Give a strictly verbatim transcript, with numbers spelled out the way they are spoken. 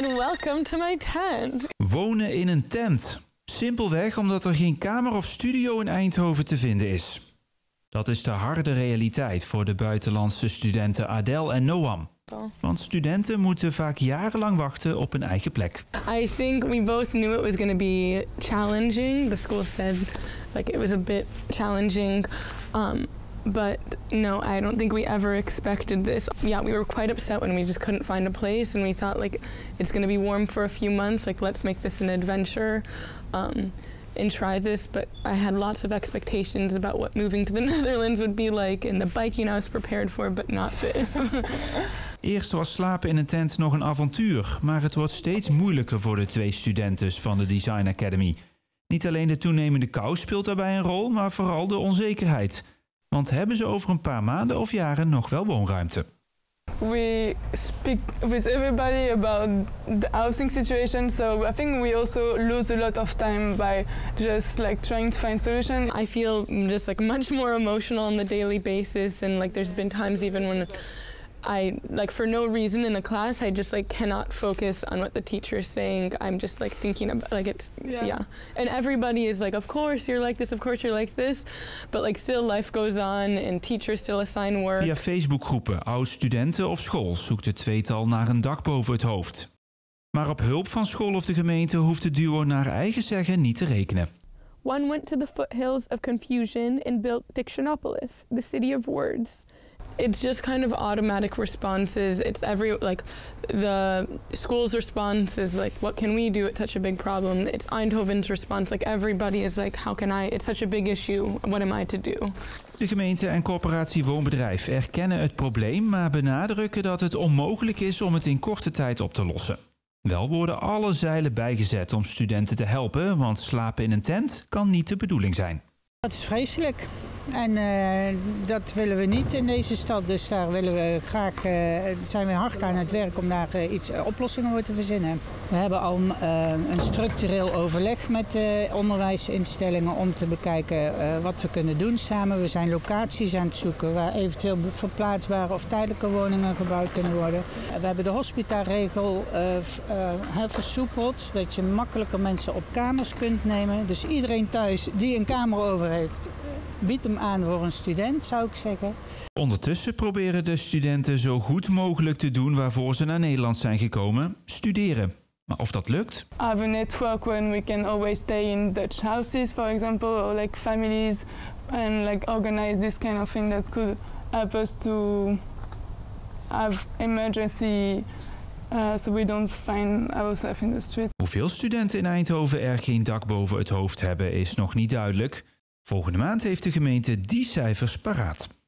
and welcome to my tent. Wonen in een tent. Simpelweg omdat er geen kamer of studio in Eindhoven te vinden is. Dat is de harde realiteit voor de buitenlandse studenten Adele en Noam. Want studenten moeten vaak jarenlang wachten op een eigen plek. I think we both knew it was going to be challenging. The school said like it was a bit challenging. Um, But no, I don't think we ever expected this. Yeah, we were quite upset when we just couldn't find a place, and we thought like it's going to be warm for a few months. Like let's make this an adventure, um, and try this. But I had lots of expectations about what moving to the Netherlands would be like, and the biking I was prepared for, but not this. Eerst was slapen in een tent nog een avontuur, maar het wordt steeds moeilijker voor de twee studenten van de Design Academy. Niet alleen de toenemende kou speelt daarbij een rol, maar vooral de onzekerheid. Want hebben ze over een paar maanden of jaren nog wel woonruimte? We speak with everybody about the housing situation, so I think we also lose a lot of time by just like trying to find solutions. I feel just like much more emotional on the daily basis, and like there's been times even when I like for no reason in a class I just like cannot focus on what the teacher is saying. I'm just like thinking about like it's yeah. yeah. And everybody is like, of course you're like this, of course you're like this, but like still life goes on and teachers still assign work. Via Facebookgroepen, oud-studenten of school zoekt het tweetal naar een dak boven het hoofd. Maar op hulp van school of de gemeente hoeft het duo naar eigen zeggen niet te rekenen. One went to the foothills of confusion and built Dictionopolis, the city of words. It's just kind of automatic responses. It's every, like, the school's response is like, what can we do? It's such a big problem. It's Eindhoven's response. Like, everybody is like, how can I? It's such a big issue. What am I to do? De gemeente en corporatie Woonbedrijf erkennen het probleem, maar benadrukken dat het onmogelijk is om het in korte tijd op te lossen. Wel worden alle zeilen bijgezet om studenten te helpen, want slapen in een tent kan niet de bedoeling zijn. Dat is vreselijk. En uh, dat willen we niet in deze stad. Dus daar willen we graag, uh, zijn we hard aan het werk om daar uh, iets uh, oplossingen voor te verzinnen. We hebben al uh, een structureel overleg met uh, onderwijsinstellingen om te bekijken uh, wat we kunnen doen samen. We zijn locaties aan het zoeken waar eventueel verplaatsbare of tijdelijke woningen gebouwd kunnen worden. Uh, we hebben de hospitaregel uh, uh, versoepeld, dat je makkelijker mensen op kamers kunt nemen. Dus iedereen thuis die een kamer over heeft, bied hem aan voor een student, zou ik zeggen. Ondertussen proberen de studenten zo goed mogelijk te doen waarvoor ze naar Nederland zijn gekomen: studeren. Maar of dat lukt? I have a network when we can always stay in Dutch houses, for example, or like families, and like organize this kind of thing that could help us to have emergency, uh, so we don't find ourselves in the street. Hoeveel studenten in Eindhoven er geen dak boven het hoofd hebben is nog niet duidelijk. Volgende maand heeft de gemeente die cijfers paraat.